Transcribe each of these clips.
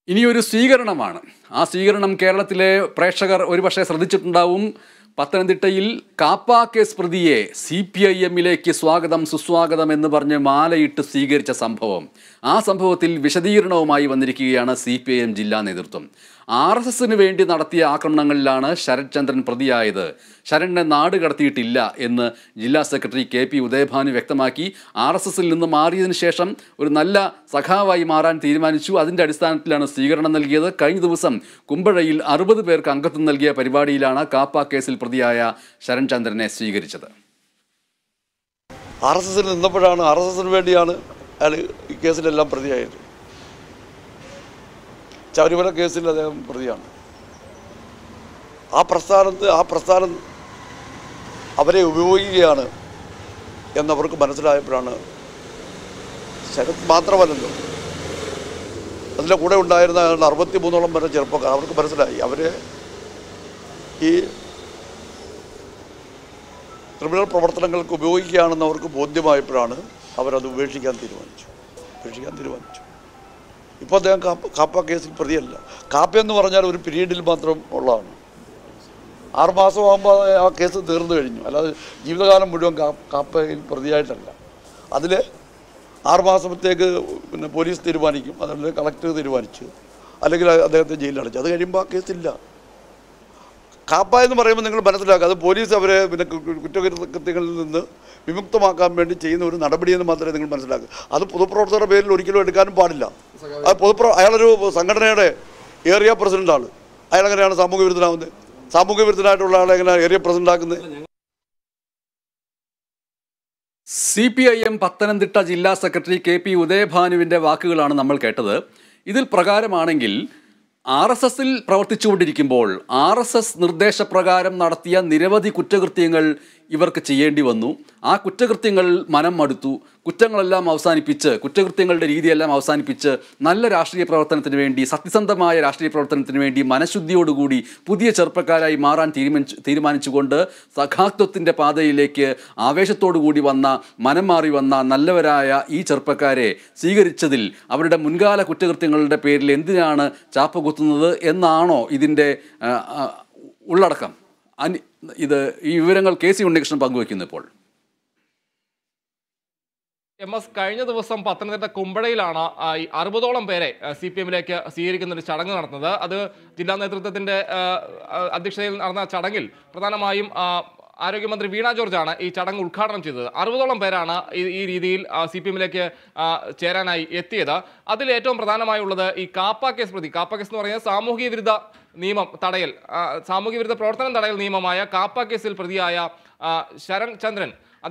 ഇനിയൊരു സ്വീകരണമാണ്. ആ സ്വീകരണം കേരളത്തിലെ പ്രേക്ഷകർ ഒരുപക്ഷെ ശ്രദ്ധിച്ചിട്ടുണ്ടാവും. പത്തനംതിട്ടയിൽ കാപ്പ കേസ് പ്രതിയെ CPIM-ലേക്ക് സ്വാഗതം സുസ്വാഗതം എന്ന് പറഞ്ഞ് മാലയിട്ട് സ്വീകരിച്ച സംഭവം. ആ സംഭവത്തിൽ വിശദീകരണവുമായി വന്നിരിക്കുകയാണ് CPIM ജില്ലാ നേതൃത്വം. RSSന് വേണ്ടി നടത്തിയ ആക്രമണങ്ങളിലാണ് ശരത് ചന്ദ്രൻ പ്രതിയായത്. ശരണിനെ നാട് കടത്തിയിട്ടില്ല എന്ന് ജില്ലാ സെക്രട്ടറി KP ഉദയഭാനു വ്യക്തമാക്കി. RSSൽ നിന്ന് മാറിയതിനു ശേഷം ഒരു നല്ല സഖാവായി മാറാൻ തീരുമാനിച്ചു. അതിൻ്റെ അടിസ്ഥാനത്തിലാണ് സ്വീകരണം നൽകിയത്. കഴിഞ്ഞ ദിവസം കുമ്പഴയിൽ 60 പേർക്ക് അംഗത്വം നൽകിയ പരിപാടിയിലാണ് കാപ്പ കേസിൽ പ്രതിയായ ശരൺ ചന്ദ്രനെ സ്വീകരിച്ചത്. RSSൽ നിന്നപ്പോഴാണ് RSSന് വേണ്ടിയാണ് അയാൾ ഈ കേസിലെല്ലാം പ്രതിയായത്. ശബരിമല കേസിൽ അദ്ദേഹം പ്രതിയാണ്. ആ പ്രസ്ഥാനം അവരെ ഉപയോഗിക്കുകയാണ് എന്നവർക്ക് മനസ്സിലായപ്പോഴാണ്. ശരത് മാത്രമല്ലല്ലോ, അതിൻ്റെ കൂടെ ഉണ്ടായിരുന്ന 63ഓളം വരെ ചെറുപ്പക്കാർ, അവർക്ക് മനസ്സിലായി അവരെ ഈ ക്രിമിനൽ പ്രവർത്തനങ്ങൾക്ക് ഉപയോഗിക്കുകയാണെന്ന് അവർക്ക് ബോധ്യമായപ്പോഴാണ് അവരത് ഉപേക്ഷിക്കാൻ തീരുമാനിച്ചു. ഇപ്പോൾ അദ്ദേഹം കാപ്പ കേസിൽ പ്രതിയല്ല. കാപ്പ എന്ന് പറഞ്ഞാൽ ഒരു പീരീഡിൽ മാത്രം ഉള്ളതാണ്. 6 മാസമാകുമ്പോൾ ആ കേസ് തീർന്നു കഴിഞ്ഞു. അല്ലാതെ ജീവിതകാലം മുഴുവൻ കാപ്പയിൽ പ്രതിയായിട്ടല്ല. അതിൽ 6 മാസത്തേക്ക് പിന്നെ പോലീസ് തീരുമാനിക്കും, അതല്ലെങ്കിൽ കളക്ടർ തീരുമാനിച്ചു, അല്ലെങ്കിൽ അദ്ദേഹത്തെ ജയിലിൽ അടച്ചു. അത് കഴിയുമ്പോൾ ആ കേസില്ല. കാപ്പ എന്ന് പറയുമ്പോൾ നിങ്ങൾ മനസ്സിലാക്കുക, അത് പോലീസ് അവരെ പിന്നെ കുറ്റകൃത്യങ്ങളിൽ നിന്ന് വിമുക്തമാക്കാൻ വേണ്ടി ചെയ്യുന്ന ഒരു നടപടിയെന്ന് മാത്രമേ നിങ്ങൾ മനസ്സിലാക്കുക. അത് പൊതുപ്രവർത്തകരുടെ പേരിൽ ഒരിക്കലും എടുക്കാനും പാടില്ല. അത് അയാളൊരു സംഘടനയുടെ ഏരിയ പ്രസിഡന്റാണ്. അയാളെങ്ങനെയാണ് സാമൂഹ്യ വിരുദ്ധനാവുന്നത്? സാമൂഹ്യ വിരുദ്ധനായിട്ടുള്ള ആളെ എങ്ങനെയാണ് ഏരിയ പ്രസിഡന്റ് ആക്കുന്നത്? CPIM പത്തനംതിട്ട ജില്ലാ സെക്രട്ടറി KP ഉദയഭാനുവിൻ്റെ വാക്കുകളാണ് നമ്മൾ കേട്ടത്. ഇതിൽ പ്രകാരമാണെങ്കിൽ RSSൽ പ്രവർത്തിച്ചുകൊണ്ടിരിക്കുമ്പോൾ RSS നിർദ്ദേശപ്രകാരം നടത്തിയ നിരവധി കുറ്റകൃത്യങ്ങൾ ഇവർക്ക് ചെയ്യേണ്ടി വന്നു. ആ കുറ്റകൃത്യങ്ങൾ മനം മടുത്തു. കുറ്റങ്ങളെല്ലാം അവസാനിപ്പിച്ച്, കുറ്റകൃത്യങ്ങളുടെ രീതിയെല്ലാം അവസാനിപ്പിച്ച് നല്ല രാഷ്ട്രീയ പ്രവർത്തനത്തിന് വേണ്ടി, സത്യസന്ധമായ രാഷ്ട്രീയ പ്രവർത്തനത്തിന് വേണ്ടി മനഃശുദ്ധിയോടുകൂടി പുതിയ ചെറുപ്പക്കാരായി മാറാൻ തീരുമാനിച്ചുകൊണ്ട് സഖാത്വത്തിൻ്റെ പാതയിലേക്ക് ആവേശത്തോടുകൂടി വന്ന, മനം മാറി വന്ന നല്ലവരായ ഈ ചെറുപ്പക്കാരെ സ്വീകരിച്ചതിൽ അവരുടെ മുൻകാല കുറ്റകൃത്യങ്ങളുടെ പേരിൽ എന്തിനാണ് ചാപ്പ കുത്തുന്നത് എന്നാണോ ഇതിൻ്റെ ഉള്ളടക്കം? ഈ വിവരങ്ങൾ KC ഉണ്ണികൃഷ്ണൻ പങ്കുവയ്ക്കുന്നു. ഇപ്പോൾ കഴിഞ്ഞ ദിവസം പത്തനംതിട്ട കുമ്പഴയിലാണ് 60ഓളം പേരെ CPM-ലേക്ക് സ്വീകരിക്കുന്ന ഒരു ചടങ്ങ് നടന്നത്. അത് ജില്ലാ നേതൃത്വത്തിന്റെ അധ്യക്ഷതയിൽ നടന്ന ചടങ്ങിൽ പ്രധാനമായും ആരോഗ്യമന്ത്രി വീണ ജോർജാണ് ഈ ചടങ്ങ് ഉദ്ഘാടനം ചെയ്തത്. 60ഓളം പേരാണ് ഈ രീതിയിൽ CPM-ലേക്ക് ചേരാനായി എത്തിയത്. അതിൽ ഏറ്റവും പ്രധാനമായുള്ളത് ഈ കാപ്പ കേസ് എന്ന് പറയുന്നത് സാമൂഹ്യ വിരുദ്ധ നിയമം തടയൽ, സാമൂഹ്യ വിരുദ്ധ പ്രവർത്തനം തടയൽ നിയമമായ കാപ്പ കേസിൽ പ്രതിയായ ശരൺ ചന്ദ്രൻ.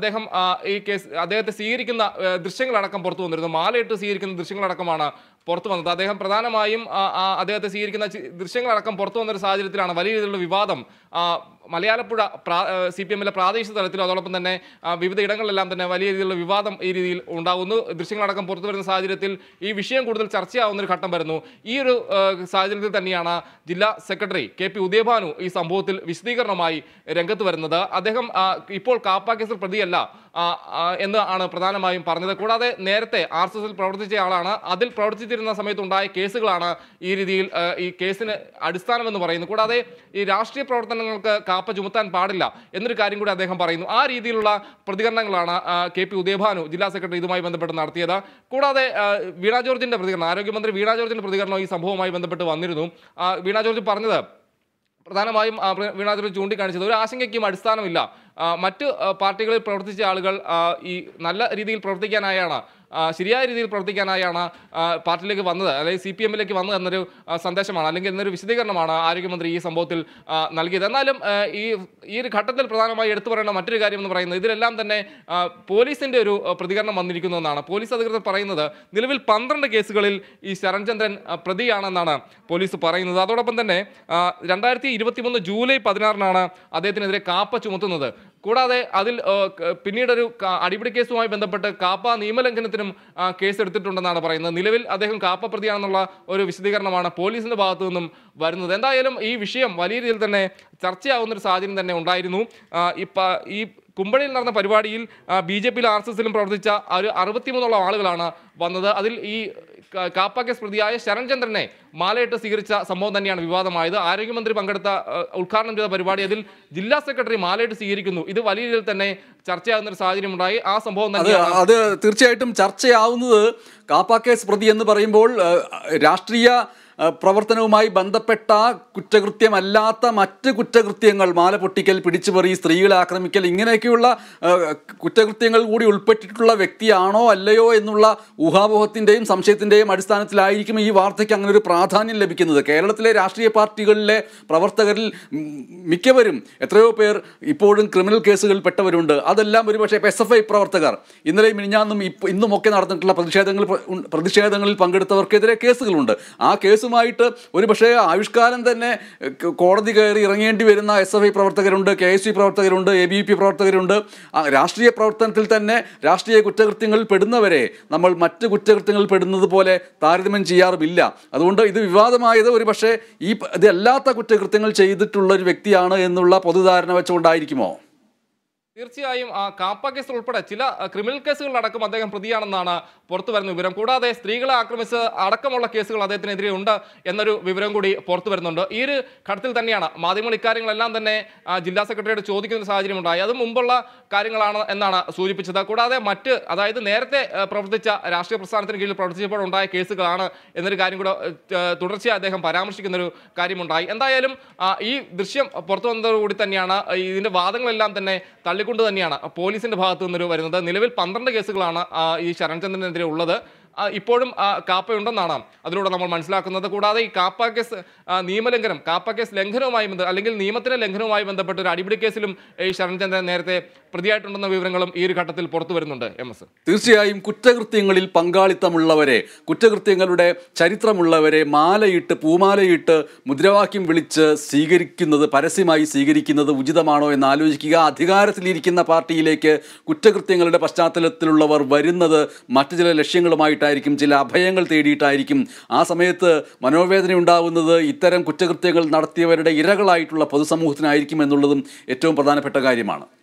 അദ്ദേഹത്തെ സ്വീകരിക്കുന്ന ദൃശ്യങ്ങളടക്കം പുറത്തു വന്നിരുന്നു. മാലയിട്ട് സ്വീകരിക്കുന്ന ദൃശ്യങ്ങളടക്കമാണ് പുറത്തു വന്നത്. അദ്ദേഹം പ്രധാനമായും അദ്ദേഹത്തെ സ്വീകരിക്കുന്ന ദൃശ്യങ്ങളടക്കം പുറത്തു വന്നൊരു സാഹചര്യത്തിലാണ് വലിയ രീതിയിലുള്ള വിവാദം മലയാലപ്പുഴ CPM-ലെ പ്രാദേശിക തലത്തിലും അതോടൊപ്പം തന്നെ വിവിധ ഇടങ്ങളിലെല്ലാം തന്നെ വലിയ രീതിയിലുള്ള വിവാദം ഈ രീതിയിൽ ഉണ്ടാകുന്നു. ദൃശ്യങ്ങളടക്കം പുറത്തു വരുന്ന സാഹചര്യത്തിൽ ഈ വിഷയം കൂടുതൽ ചർച്ചയാവുന്ന ഒരു ഘട്ടം വരുന്നു. ഈ ഒരു സാഹചര്യത്തിൽ തന്നെയാണ് ജില്ലാ സെക്രട്ടറി KP ഉദയഭാനു ഈ സംഭവത്തിൽ വിശദീകരണമായി രംഗത്ത് വരുന്നത്. അദ്ദേഹം ഇപ്പോൾ കാപ്പ കേസിൽ പ്രതിയല്ല എന്ന് ആണ് പ്രധാനമായും പറഞ്ഞത്. കൂടാതെ നേരത്തെ RSSൽ പ്രവർത്തിച്ച ആളാണ്. അതിൽ പ്രവർത്തിച്ചിരുന്ന സമയത്തുണ്ടായ കേസുകളാണ് ഈ രീതിയിൽ ഈ കേസിന് അടിസ്ഥാനമെന്ന് പറയുന്നു. കൂടാതെ ഈ രാഷ്ട്രീയ പ്രവർത്തനങ്ങൾക്ക് കാപ്പ ചുമത്താൻ പാടില്ല എന്നൊരു കാര്യം കൂടി അദ്ദേഹം പറയുന്നു. ആ രീതിയിലുള്ള പ്രതികരണങ്ങളാണ് KP ഉദയഭാനു ജില്ലാ സെക്രട്ടറി ഇതുമായി ബന്ധപ്പെട്ട് നടത്തിയത്. കൂടാതെ വീണ ജോർജിന്റെ പ്രതികരണം, ആരോഗ്യമന്ത്രി വീണ ജോർജിന്റെ പ്രതികരണം ഈ സംഭവവുമായി ബന്ധപ്പെട്ട് വന്നിരുന്നു. വീണ ജോർജ് പറഞ്ഞത് പ്രധാനമായും വീണ ജോർജ് ചൂണ്ടിക്കാണിച്ചത് ഒരു ആശങ്കയ്ക്കും അടിസ്ഥാനമില്ല. മറ്റ് പാർട്ടികളിൽ പ്രവർത്തിച്ച ആളുകൾ ഈ നല്ല രീതിയിൽ പ്രവർത്തിക്കാനായാണ്, ശരിയായ രീതിയിൽ പ്രവർത്തിക്കാനായാണ് പാർട്ടിയിലേക്ക് വന്നത്, അല്ലെങ്കിൽ CPM-ലേക്ക് വന്നത് എന്നൊരു സന്ദേശമാണ്, അല്ലെങ്കിൽ എന്നൊരു വിശദീകരണമാണ് ആരോഗ്യമന്ത്രി ഈ സംഭവത്തിൽ നൽകിയത്. എന്നാലും ഈ ഒരു ഘട്ടത്തിൽ പ്രധാനമായി എടുത്തു പറയേണ്ട മറ്റൊരു കാര്യം എന്ന് പറയുന്നത് ഇതിലെല്ലാം തന്നെ പോലീസിൻ്റെ ഒരു പ്രതികരണം വന്നിരിക്കുന്നു എന്നാണ്. പോലീസ് അധികൃതർ പറയുന്നത് നിലവിൽ 12 കേസുകളിൽ ഈ ശരൺ ചന്ദ്രൻ പ്രതിയാണെന്നാണ് പോലീസ് പറയുന്നത്. അതോടൊപ്പം തന്നെ 2023 ജൂലൈ 16-നാണ് അദ്ദേഹത്തിനെതിരെ കാപ്പ ചുമത്തുന്നത്. കൂടാതെ അതിൽ പിന്നീടൊരു അടിപിടി കേസുമായി ബന്ധപ്പെട്ട് കാപ്പ നിയമലംഘനത്തിനും കേസെടുത്തിട്ടുണ്ടെന്നാണ് പറയുന്നത്. നിലവിൽ അദ്ദേഹം കാപ്പ പ്രതിയാണെന്നുള്ള ഒരു വിശദീകരണമാണ് പോലീസിന്റെ ഭാഗത്തു നിന്നും വരുന്നത്. എന്തായാലും ഈ വിഷയം വലിയ രീതിയിൽ തന്നെ ചർച്ചയാവുന്നൊരു സാഹചര്യം തന്നെ ഉണ്ടായിരുന്നു. ഈ കുമ്പഴയിൽ നടന്ന പരിപാടിയിൽ BJP-യിലും RSSലും പ്രവർത്തിച്ച ഒരു 63ഓളം ആളുകളാണ് വന്നത്. അതിൽ ഈ കാപ്പ കേസ് പ്രതിയായ ശരൺചന്ദ്രനെ മാലയിട്ട് സ്വീകരിച്ച സംഭവം തന്നെയാണ് വിവാദമായത്. ആരോഗ്യമന്ത്രി പങ്കെടുത്ത ഉദ്ഘാടനം ചെയ്ത പരിപാടി, അതിൽ ജില്ലാ സെക്രട്ടറി മാലയിട്ട് സ്വീകരിക്കുന്നു. ഇത് വലിയ രീതിയിൽ തന്നെ ചർച്ചയാകുന്ന ഒരു സാഹചര്യം ഉണ്ടായി. ആ സംഭവം തന്നെയാണ് അത് തീർച്ചയായിട്ടും ചർച്ചയാവുന്നത്. കാപ്പ കേസ് പ്രതി എന്ന് പറയുമ്പോൾ രാഷ്ട്രീയ പ്രവർത്തനവുമായി ബന്ധപ്പെട്ട കുറ്റകൃത്യമല്ലാത്ത മറ്റ് കുറ്റകൃത്യങ്ങൾ, മാല പൊട്ടിക്കൽ, പിടിച്ചുപറി, സ്ത്രീകളെ ആക്രമിക്കൽ, ഇങ്ങനെയൊക്കെയുള്ള കുറ്റകൃത്യങ്ങൾ കൂടി ഉൾപ്പെട്ടിട്ടുള്ള വ്യക്തിയാണോ അല്ലയോ എന്നുള്ള ഊഹാപോഹത്തിൻ്റെയും സംശയത്തിൻ്റെയും അടിസ്ഥാനത്തിലായിരിക്കും ഈ വാർത്തയ്ക്ക് അങ്ങനെ ഒരു പ്രാധാന്യം ലഭിക്കുന്നത്. കേരളത്തിലെ രാഷ്ട്രീയ പാർട്ടികളിലെ പ്രവർത്തകരിൽ മിക്കവരും, എത്രയോ പേർ ഇപ്പോഴും ക്രിമിനൽ കേസുകളിൽ പെട്ടവരുണ്ട്. അതെല്ലാം ഒരുപക്ഷെ SFI പ്രവർത്തകർ, ഇന്നലെയും മിനിഞ്ഞാന്നും ഇന്നുമൊക്കെ നടന്നിട്ടുള്ള പ്രതിഷേധങ്ങളിൽ പങ്കെടുത്തവർക്കെതിരെ കേസുകളുണ്ട്. ആ കേസുമായിട്ട് ഒരുപക്ഷെ ആവിഷ്കാരം തന്നെ കോടതി കയറി ഇറങ്ങേണ്ടി വരുന്ന SFI പ്രവർത്തകരുണ്ട്, KSU പ്രവർത്തകരുണ്ട്, ABVP പ്രവർത്തകരുണ്ട്. രാഷ്ട്രീയ പ്രവർത്തനത്തിൽ തന്നെ രാഷ്ട്രീയ കുറ്റകൃത്യങ്ങളിൽ പെടുന്നവരെ നമ്മൾ മറ്റ് കുറ്റകൃത്യങ്ങളിൽ പെടുന്നത് പോലെ താരതമ്യം ചെയ്യാറുമില്ല. അതുകൊണ്ട് ഇത് വിവാദമായത് ഒരുപക്ഷെ ഇതല്ലാത്ത കുറ്റകൃത്യങ്ങൾ ചെയ്തിട്ടുള്ള ഒരു വ്യക്തിയാണ് എന്നുള്ള പൊതുധാരണ വെച്ചുകൊണ്ടായിരിക്കുമോ? തീർച്ചയായും കാപ്പ കേസിൽ ഉൾപ്പെടെ ചില ക്രിമിനൽ കേസുകളിലടക്കം അദ്ദേഹം പ്രതിയാണെന്നാണ് പുറത്തു വരുന്ന വിവരം. കൂടാതെ സ്ത്രീകളെ ആക്രമിച്ച് അടക്കമുള്ള കേസുകൾ അദ്ദേഹത്തിനെതിരെ ഉണ്ട് എന്നൊരു വിവരം കൂടി പുറത്തു വരുന്നുണ്ട്. ഈ ഒരു ഘട്ടത്തിൽ തന്നെയാണ് മാധ്യമങ്ങൾ ഇക്കാര്യങ്ങളെല്ലാം തന്നെ ജില്ലാ സെക്രട്ടറിയോട് ചോദിക്കുന്ന സാഹചര്യം ഉണ്ടായി. അത് മുമ്പുള്ള കാര്യങ്ങളാണ് എന്നാണ് സൂചിപ്പിച്ചത്. കൂടാതെ അതായത് നേരത്തെ പ്രവർത്തിച്ച രാഷ്ട്രീയ പ്രസ്ഥാനത്തിന് കീഴിൽ പ്രവർത്തിച്ചപ്പോൾ ഉണ്ടായ കേസുകളാണ് എന്നൊരു കാര്യം കൂടെ തുടർച്ചയായി അദ്ദേഹം പരാമർശിക്കുന്നൊരു കാര്യമുണ്ടായി. എന്തായാലും ഈ ദൃശ്യം പുറത്തു വന്നതോടുകൂടി തന്നെയാണ് ഇതിന്റെ വാദങ്ങളെല്ലാം തന്നെ കൊണ്ട് തന്നെയാണ് പോലീസിന്റെ ഭാഗത്തു നിന്ന് വരുന്നത്. നിലവിൽ 12 കേസുകളാണ് ഈ ശരൺചന്ദ്രനെതിരെ ഉള്ളത്. ഇപ്പോഴും കാപ്പയുണ്ടെന്നാണ് അതിലൂടെ നമ്മൾ മനസ്സിലാക്കുന്നത്. കൂടാതെ ഈ കാപ്പ കേസ് നിയമലംഘനം, കാപ്പ കേസ് ലംഘനവുമായി അല്ലെങ്കിൽ നിയമത്തിന്റെ ലംഘനവുമായി ബന്ധപ്പെട്ട ഒരു അടിപിടി കേസിലും ഈ ശരൺചന്ദ്രൻ നേരത്തെ പ്രതിയായിട്ടുണ്ടെന്ന വിവരങ്ങളും ഈ ഒരു ഘട്ടത്തിൽ പുറത്തു വരുന്നുണ്ട്. MS, തീർച്ചയായും കുറ്റകൃത്യങ്ങളിൽ പങ്കാളിത്തമുള്ളവരെ, കുറ്റകൃത്യങ്ങളുടെ ചരിത്രമുള്ളവരെ മാലയിട്ട്, പൂമാലയിട്ട്, മുദ്രാവാക്യം വിളിച്ച് സ്വീകരിക്കുന്നത്, പരസ്യമായി സ്വീകരിക്കുന്നത് ഉചിതമാണോ എന്ന് ആലോചിക്കുക. അധികാരത്തിലിരിക്കുന്ന പാർട്ടിയിലേക്ക് കുറ്റകൃത്യങ്ങളുടെ പശ്ചാത്തലത്തിലുള്ളവർ വരുന്നത് മറ്റു ചില ലക്ഷ്യങ്ങളുമായിട്ടായിരിക്കും, ചില അഭയങ്ങൾ തേടിയിട്ടായിരിക്കും. ആ സമയത്ത് മനോവേദന ഉണ്ടാവുന്നത് ഇത്തരം കുറ്റകൃത്യങ്ങൾ നടത്തിയവരുടെ ഇരകളായിട്ടുള്ള പൊതുസമൂഹത്തിനായിരിക്കും എന്നുള്ളതും ഏറ്റവും പ്രധാനപ്പെട്ട കാര്യമാണ്.